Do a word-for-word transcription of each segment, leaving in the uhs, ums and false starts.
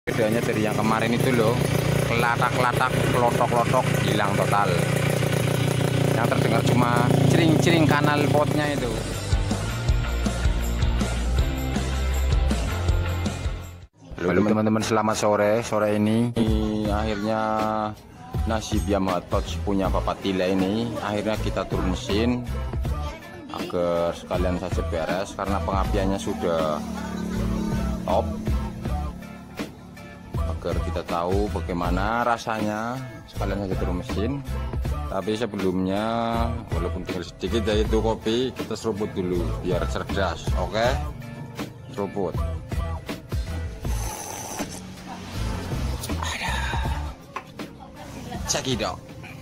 Bedanya dari yang kemarin itu loh, kelatak-kelatak, kelotok-kelotok hilang total. Yang terdengar cuma cering-cering kanal potnya itu. Halo teman-teman, selamat sore. Sore ini, ini akhirnya nasib Yamaha Touch punya Bapak Tila ini akhirnya kita turun mesin agar sekalian saja beres karena pengapiannya sudah top, agar kita tahu bagaimana rasanya sekalian saja turun mesin. Tapi sebelumnya, walaupun tinggal sedikit yaitu kopi, kita seruput dulu biar cerdas. Oke, seruput. Cekidot.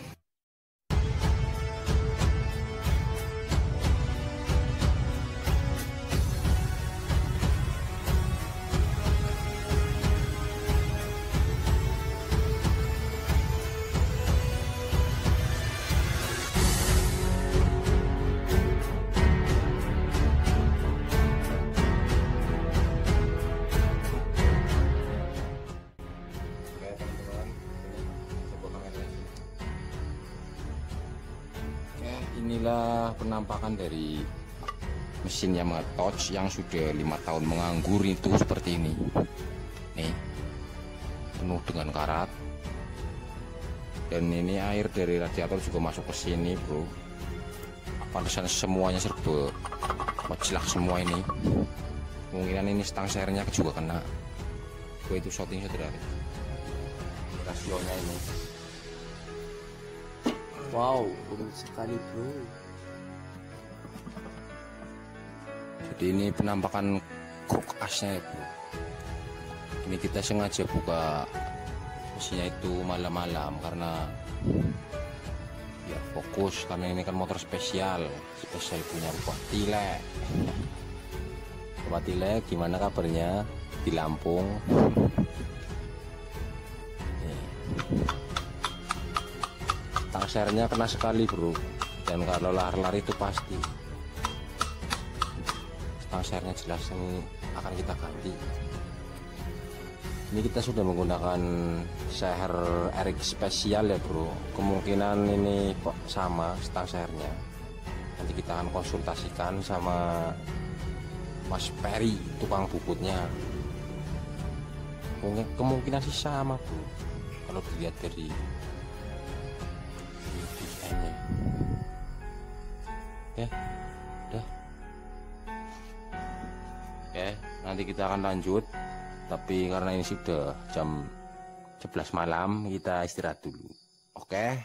Inilah penampakan dari mesin Yamaha Touch yang sudah lima tahun menganggur itu seperti ini. Nih, penuh dengan karat. Dan ini air dari radiator juga masuk ke sini, bro. Pantesan semuanya serba mencelak semua ini. Kemungkinan ini stang sernya juga kena. Gue itu shooting saudara. Rasionya ini. Wow, buruk sekali bro. Jadi ini penampakan kruk asnya ya bro. Ini kita sengaja buka mesinnya itu malam-malam karena ya fokus, karena ini kan motor spesial, spesial punya Bapak Tile. Bapak Tile, gimana kabarnya di Lampung? Sernya kena sekali bro, dan kalau lari-lari itu pasti stang sernya jelas ini akan kita ganti. Ini kita sudah menggunakan seher R X spesial ya bro, kemungkinan ini kok sama stang sernya. Nanti kita akan konsultasikan sama Mas Peri, tukang bubutnya. Kemungkinan sih sama bro, kalau dilihat dari Oke, udah. Oke, nanti kita akan lanjut. Tapi karena ini sudah jam sebelas malam, kita istirahat dulu. Oke.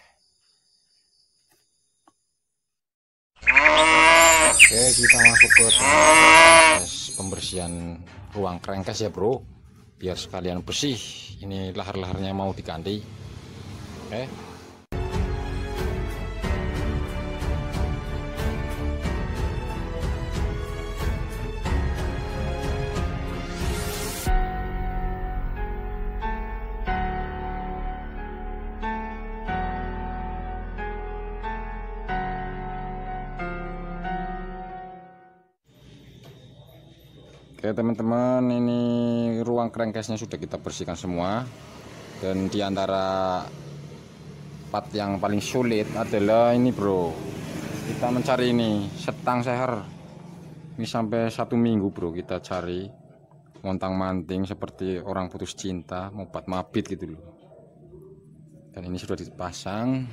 Oke, kita masuk ke proses pembersihan ruang crankcase ya bro, biar sekalian bersih. Ini lahar-laharnya mau diganti. Oke. Oke teman-teman, ini ruang crankcase-nya sudah kita bersihkan semua. Dan diantara part yang paling sulit adalah ini bro. Kita mencari ini setang seher. Ini sampai satu minggu bro kita cari, montang manting seperti orang putus cinta, mobat mabit gitu loh. Dan ini sudah dipasang.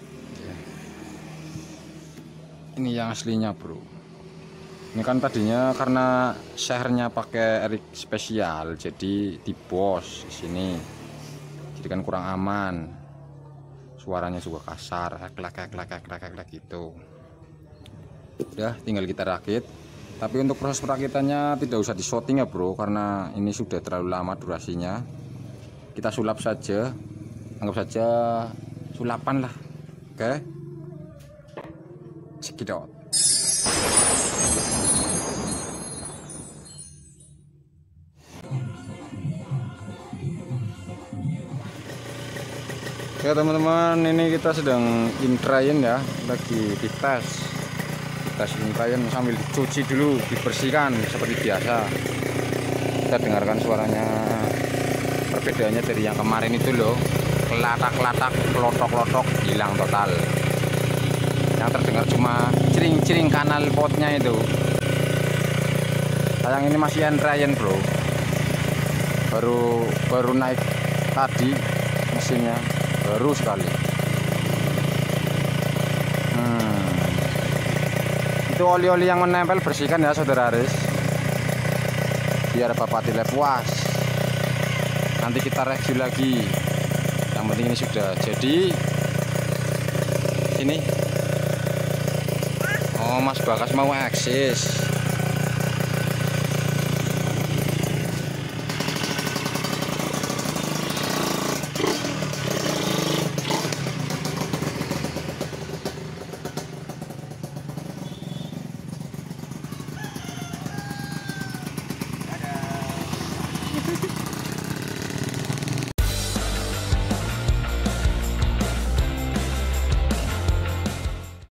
Ini yang aslinya bro. Ini kan tadinya karena sehernya pakai R X spesial, jadi dibos di sini. Jadi kan kurang aman. Suaranya juga kasar, klek klek klek klek klek gitu. Udah, tinggal kita rakit. Tapi untuk proses perakitannya tidak usah di-shooting ya bro, karena ini sudah terlalu lama durasinya. Kita sulap saja, anggap saja sulapan lah. Oke, cekidot. Ya teman-teman, ini kita sedang intrain ya, lagi dites tes intrain sambil dicuci dulu, dibersihkan seperti biasa. Kita dengarkan suaranya perbedaannya dari yang kemarin itu loh, kelatak-kelatak, kelotok-kelotok hilang total. Yang terdengar cuma cering-cering kanal potnya itu. Sayang ini masih Ryan bro, baru baru naik tadi mesinnya, baru sekali. Hmm. Itu oli-oli yang menempel bersihkan ya saudara Aris, biar bapak tidak puas. Nanti kita review lagi. Yang penting ini sudah jadi. Ini oh Mas Bagas mau eksis.